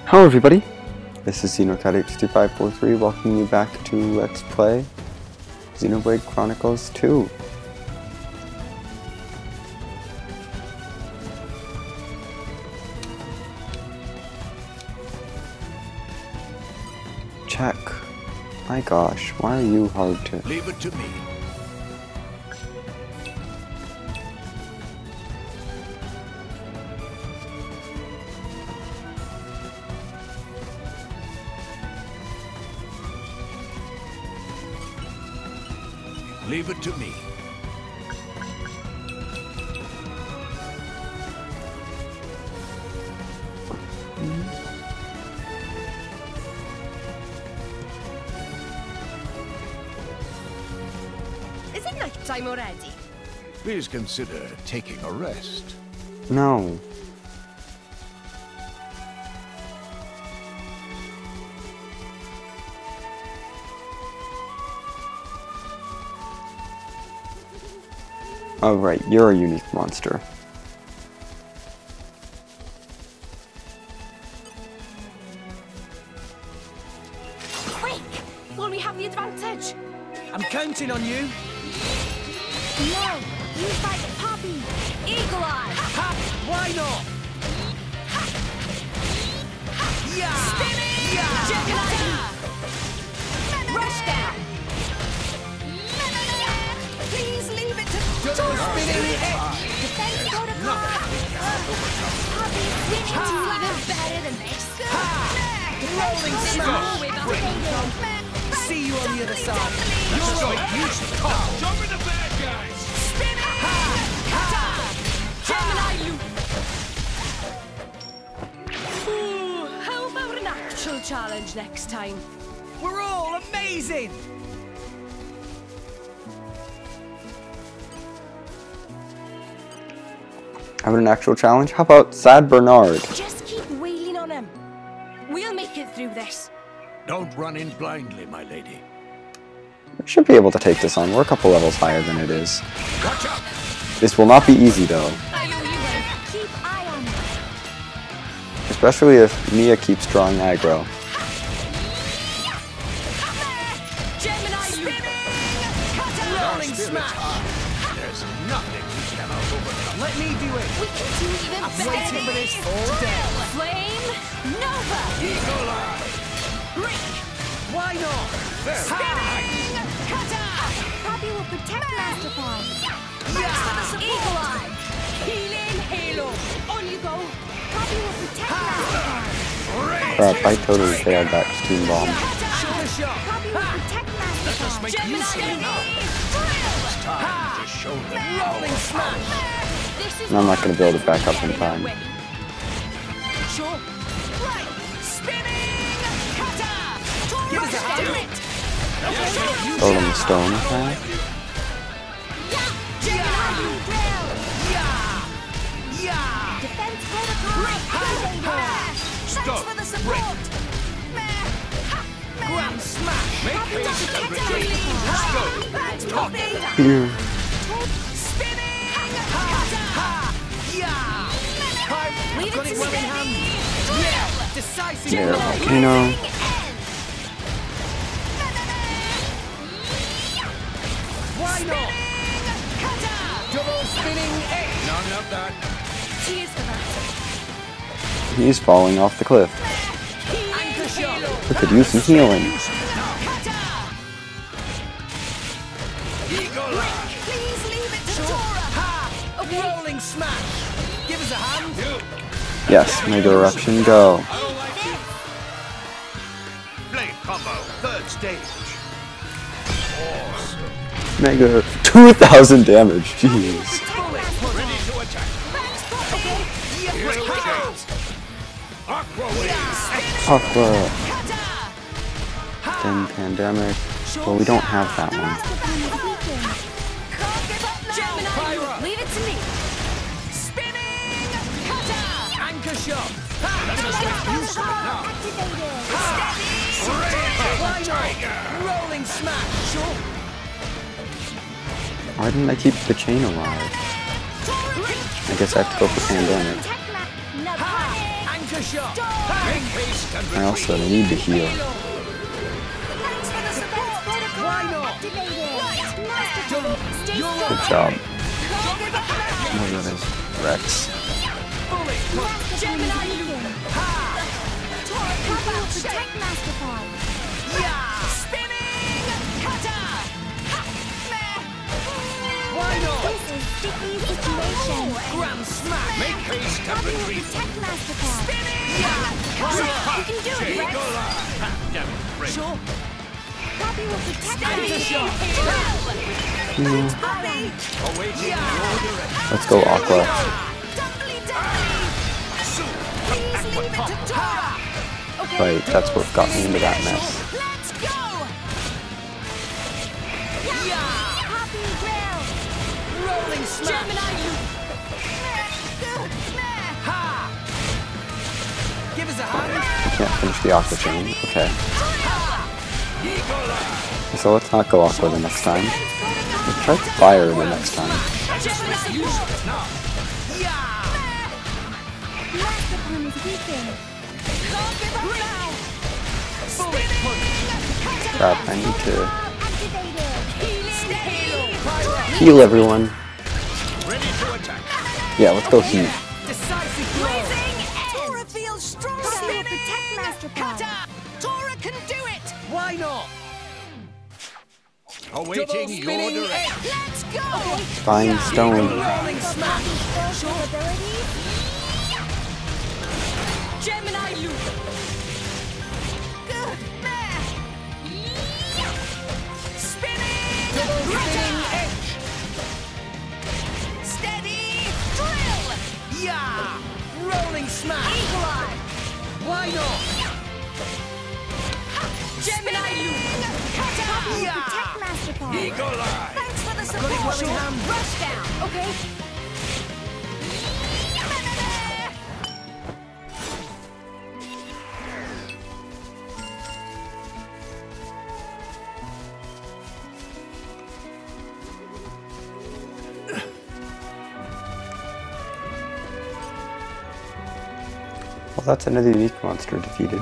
Hello everybody, this is XenoCat6543 welcoming you back to Let's Play Xenoblade Chronicles 2. Check. My gosh, why are you hard to... Leave it to me. Leave it to me. Is it night time already? Please consider taking a rest. No. Oh right, you're a unique monster. Quick! Will we have the advantage? I'm counting on you. No! You fight Poppy! Eagle Eye! Ha! Why not? Yeah! Gemini! Rush down! Please leave it to Double spinning it! Defense protocol! Poppy's winning to even better than this. Rolling smash! See you on the other side. You're right, you should call. Jump in the bad guys! Gemini loop! Ooh, how about an actual challenge next time? We're all amazing! Having an actual challenge? How about Sad Bernard? Just keep wailing on him. We'll make it through this. Don't run in blindly, my lady. We should be able to take this on. We're a couple levels higher than it is. Watch out! This will not be easy though. I know you will. Keep eye on him. Especially if Mia keeps drawing aggro. Gemini loop! Rolling smash! There's nothing we cannot overcome. Let me do it. We can do even I've better. waited for this all day. Flame Nova! Eagle Eye! Break! Why not? There! Poppy will protect Masterpod. Eagle Eye! Healing Halo! On you go! Poppy will protect Masterpod. Crap, I totally failed that steam bomb. Shoulder shot. Poppy will protect Masterpod. make you see now. It's time to show them. Rolling smash! This is And I'm not going to build it back up in time. Sure. Right. Spinning cutter. Give us a hand. Golden stone attack. Yeah! Defense protocol. Stop. For the support. Grand smash! Make haste and retreat. Let's go. Here. Spinning Yeah! I've got it well in hand. Yeah! Decisive There, blow. volcano. Why not? Double spinning eight. None of that. Cheers for that. He's falling off the cliff. Anchor shot. We could use some healing. Eagle Eye! Please leave it to Tora. Ha! Rolling smash. Give us a hand. Yes, Mega Eruption, go. I don't like you. Blade combo, third stage. Awesome. Mega 2,000 damage, jeez. Ready to attack. Here it goes. Aqua Wave. Aqua. Then Pandemic. Well, we don't have that one. Gemini, leave it to me. Spinning cutter. Anchor shot. Why not? Rolling smash. Sure. Why didn't I keep the chain alive? I guess I have to go for Pandemic. Anchor Counter shot. Make haste and I also retreat. need to heal. Thanks for the support. Protocol Why not? activated. Master Done. Stay You're strong. Good job. Don't give up now. Look at this. Rex. Bullet. Master Gemini weakened. Tora Kappa will protect Master Pawn. Yeah. Spinning cutter. Why not? This is sticky situation. Grand smash. Make haste and Copy will retreat. protect Master Pawn. Yeah. You can do it, Rex. Eagle-eye. Damn it, break. Sure. Copy will protect Counter Master shot. Pawn. Awaiting your direction. Let's go, Aqua. Doubly, doubly. Soon. Please leave it to Tora. Okay. Right, that's what got me into that mess. Let's go. Yeah. Copy drill. Rolling smash. Gemini loop. Ha. Give us a hand. Can't finish the Aqua chain. Okay. Eagle-eye. So let's not go Aqua the next time. Let's try Fire the next time. Gemini loop. Yeah. Master Pawn is weakened. Don't give up now. Bullet punch. Crap, I need to Activated. heal everyone. Ready to attack. Yeah, let's go heal. Decisive blow. Tora feels strong. Copy will protect Master Pawn. Tora can do it. Why not? Awaiting Double your spinning direction. edge. Let's go. Fine Stone. Rolling smash. Special ability. Gemini loop. Spinning. Double spinning edge. Steady. Drill. Yeah. Rolling smash. Eagle eye. Why not? Gemini loop. Copy will Yeah. protect Master Pawn. Eagle-eye. Thanks for the Got it support. well in hand. Rush down. Okay. Well, that's another unique monster defeated.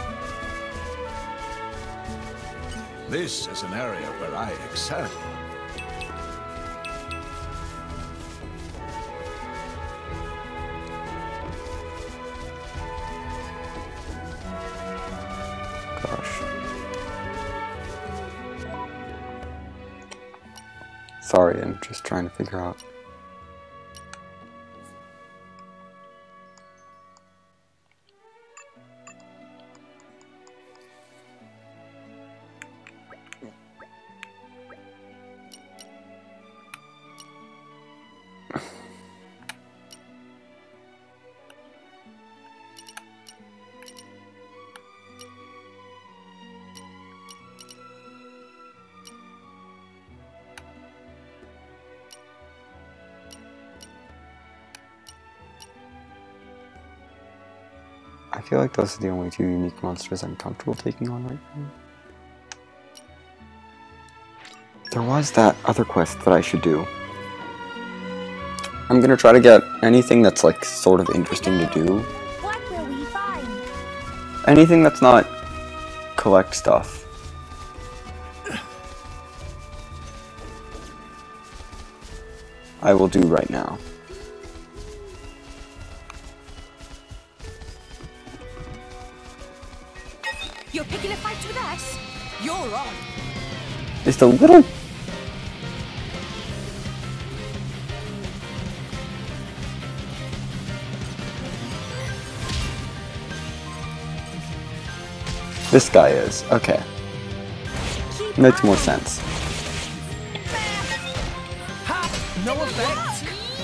This is an area where I excel. Gosh. Sorry, I'm just trying to figure out. I feel like those are the only two unique monsters I'm comfortable taking on right now. There was that other quest that I should do. I'm gonna try to get anything that's like sort of interesting to do. What will we find? Anything that's not collect stuff. I will do right now. You're picking a fight with us? You're on. Just a little. This guy is. Okay. Keep Makes more on. sense. Ha! No effect.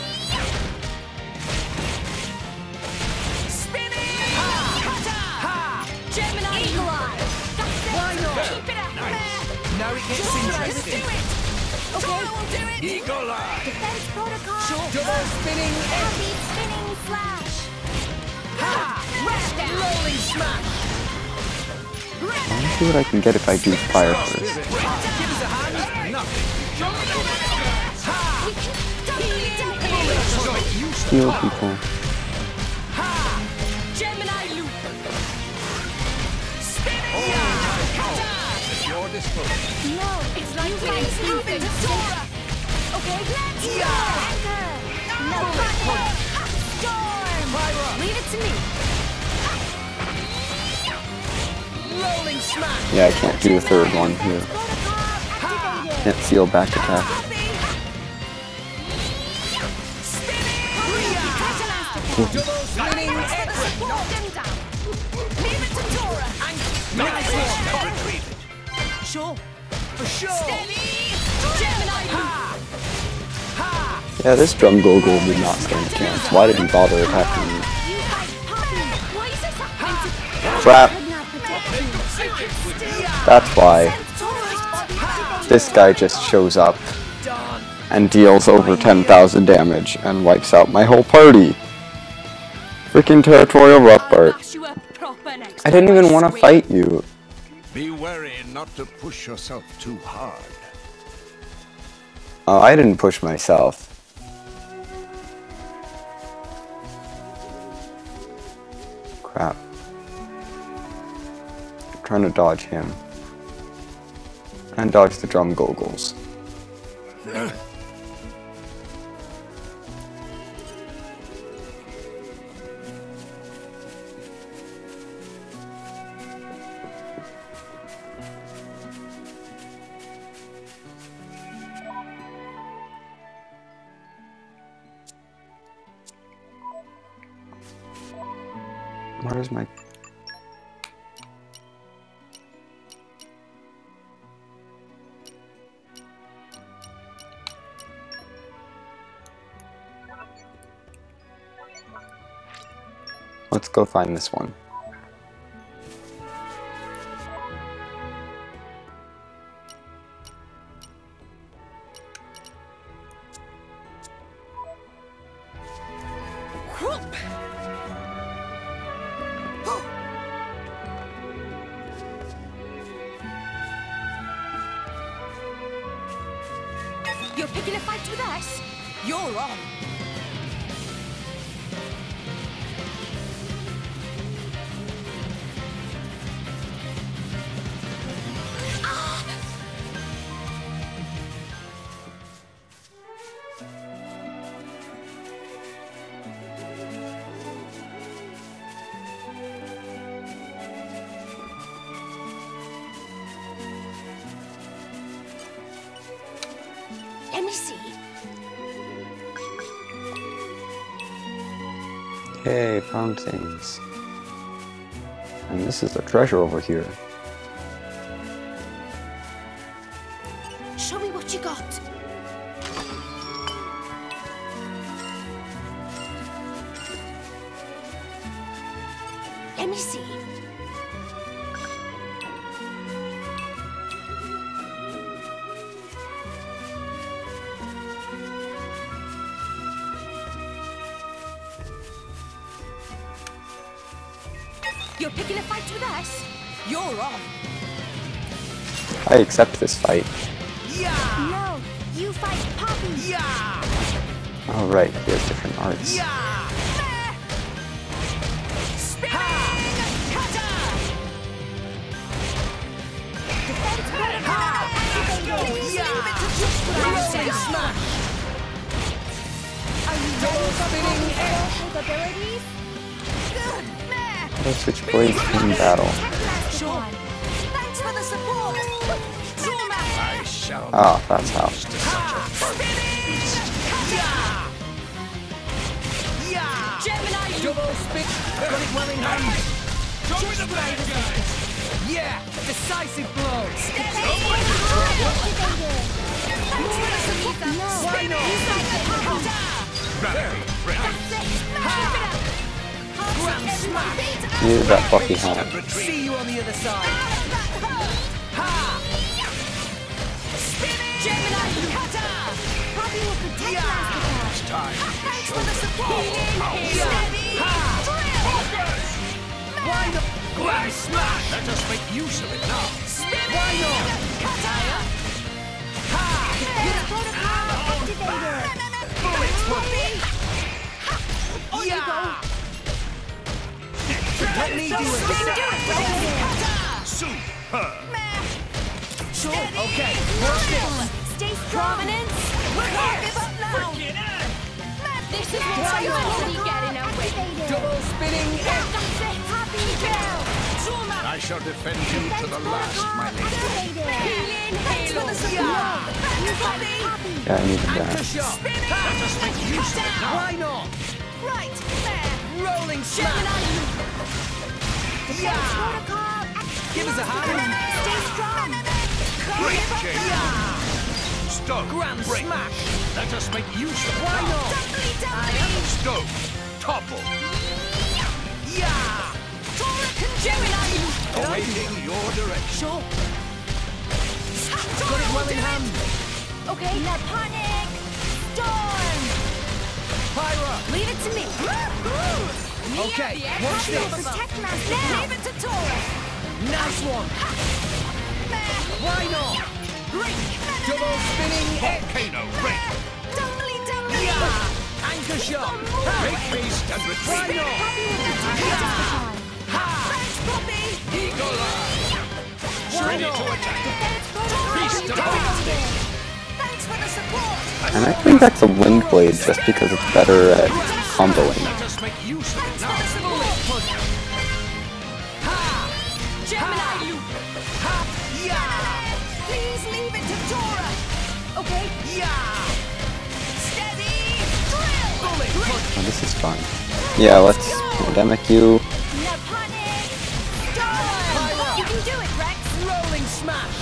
Spinning. Cutter. Ha! Gemini Eagle eye. That's it. Why not? Keep it up. Now it gets interesting. Okay, we'll do it. Eagle-eye. Defense protocol. Double spinning edge. Heavy spinning slash. Ha! Rush down. Rolling smash. Let's see what I can get if I do fire first. Give us a hand. Heal people. Gemini this move. No, it's like winning stupid. Okay, let's go. Anchor. No, storm. Leave it to me. Rolling smash. Yeah, I can't do the third one here. Can't seal back attack. Spinning Leave it to Tora. nice one. Retreated. Sure. For sure. Steady. Gemini. Yeah, this drum gogol did not stand a chance. Why did he bother attacking me? You fight Poppy. Why is this happening to Crap! could not protect you? That's why this guy just shows up Done. and deals over 10,000 damage and wipes out my whole party. Freaking territorial Rothbart. I didn't even want to fight you. Be wary not to push yourself too hard. Oh, I didn't push myself. Crap. I'm trying to dodge him. And dodge the drum goggles. Where's my... Let's go find this one. You're picking a fight with us? You're on. Let me see. Hey, found things. And this is the treasure over here. Show me what you got. Let me see. You're picking a fight with us? You're on. I accept this fight. Yeah. No, you fight Poppy. Yeah. Alright, he has different arts. Yeah. Spinning cutter. Defense protocol activated. Please leave it to just what I Rolling said. smash. Are you ready for Poppy's special abilities? Good. Let's switch blades in battle. Sure. Thanks for the support. I shall Ah, that's how. Yeah. Gemini, Double spin. Got it well in hand. Show me the blade, guys. Yeah. Decisive blow. Why Grand smash. Use that fluffy hat. See you on the other side. Ha. Gemini cutter! Poppy will protect Mastercard. Time. Thanks for the support! Steady! Why not? Grand smash. Let us make use of it now. Why not? Cutter! Defense protocol activated! Bullets. On you go! Let me do it. Cutter! Superb. Okay, watch this. Stay strong. Prominence. Give up now. This is what I already getting away. Double spinning. That's it. Happy Bell. I shall defend you to the last, my lady. Healing Halo. Yeah, I needed Anchor that. shot. Let us make use of it now. Why not? Right there. Rolling smash. Gemini. Yeah. Protocol. Give us a hand. Stay strong. Great, Jane. Yeah. Stone. Grand break. smash. Let us make use of it Why now. not? Stone. Topple. Yeah. Gemini. Awaiting your direction. Sure. Got it well in hand. Okay. No panic. Storm. Pyra. Leave it to me. Okay, watch this. Protect master. Leave it to Tora. Nice one. Why not? Double spinning X. Volcano break. Dumbly. Yeah. Anchor shot. Make haste and Why retreat. not? Thanks, Poppy. Eagle eye. Why Ready not? to attack. Beast of Bombastic. Thanks for the support. And I think that's a wind blade just because it's better at comboing. Let us make use of it Thanks now. for the support. Ha. Gemini loop. Ha. Yeah. Please leave it to Tora. Okay. Yeah. Steady. Drill. Bullet punch. Oh, this is fun. Yeah, let's pandemic you. No panic. Storm. You can do it, Rex. Rolling smash.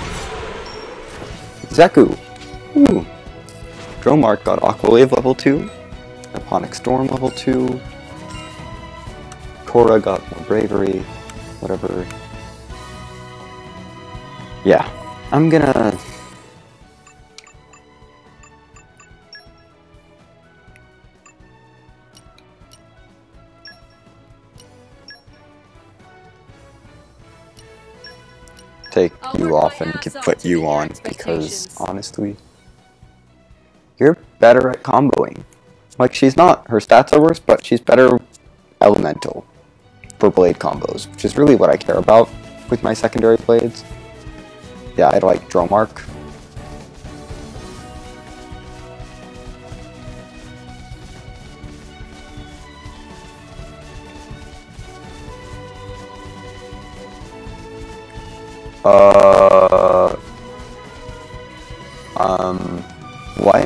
Zeku. Ooh. Dromark got Aqua Wave level 2. Aponic Storm level 2. Korra got more bravery. Whatever. Yeah. I'm gonna... take I'll you work off my and ass off put to you meet your on because expectations. honestly, you're better at comboing. Like, she's not, her stats are worse, but she's better elemental for blade combos, which is really what I care about with my secondary blades. Yeah, I like Dromark. What?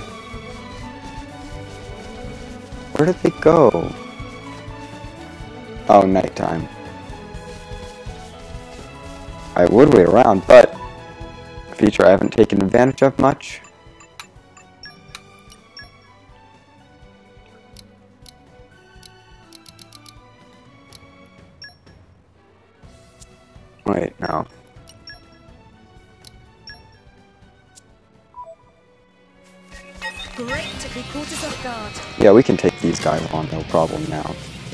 Where did they go? Oh, nighttime. I would wait around, but a feature I haven't taken advantage of much. Wait, no. Great to be caught us off guard. Yeah, we can take these guys on, no problem now.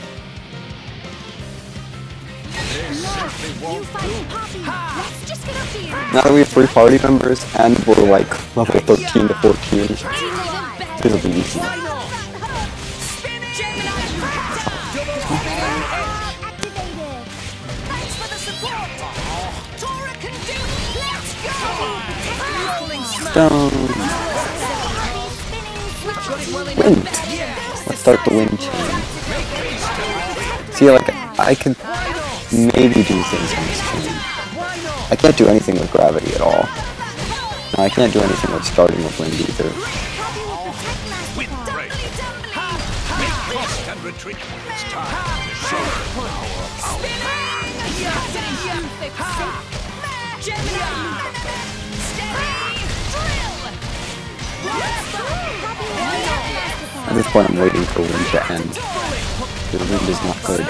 This simply You won't fight do. Poppy. Let's just get up to you. Now that we have 3 party members and we're like level 13 to 14, this will be easy. Why not? Gemini Double spinning X. activated. Thanks for the support. Tora can do. Let's go. Rolling smash. Stone. Got it well in Wind. Yeah. Let's start the wind chain. See, like, I could maybe do things on this chain. Why not? I can't do anything with gravity at all. No, I can't do anything with starting with wind either. Wind break. Make haste and retreat. It's time to show the power of our At this point, I'm waiting for wind to end. The wind is not good.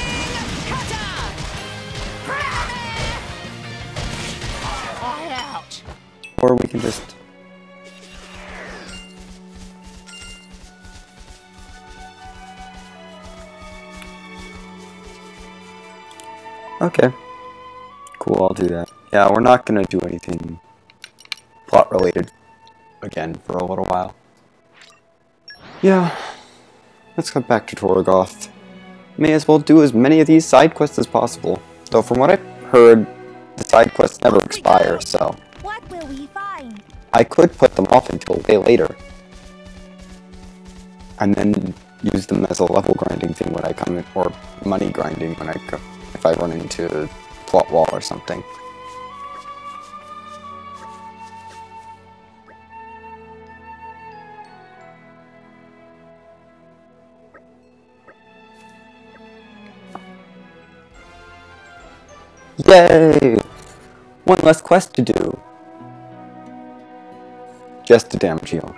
Or we can just... Okay. Cool, I'll do that. Yeah, we're not gonna do anything plot related again for a little while. Yeah. Let's get back to Torgoth. May as well do as many of these side quests as possible. Though from what I've heard, the side quests never expire, so... What will we find? I could put them off until way later. And then use them as a level grinding thing when I come in, or money grinding when I go, if I run into a plot wall or something. Yay! One less quest to do. Just a damn Geo.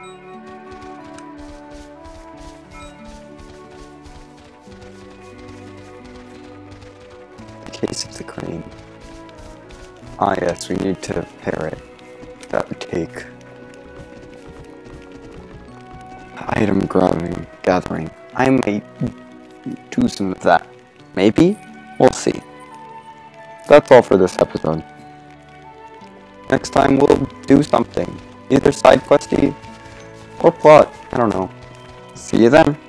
Case of the crane. Ah yes, we need to repair it. That would take item gathering. I might do some of that. Maybe? We'll see. That's all for this episode. Next time we'll do something. Either side questy or plot. I don't know. See you then.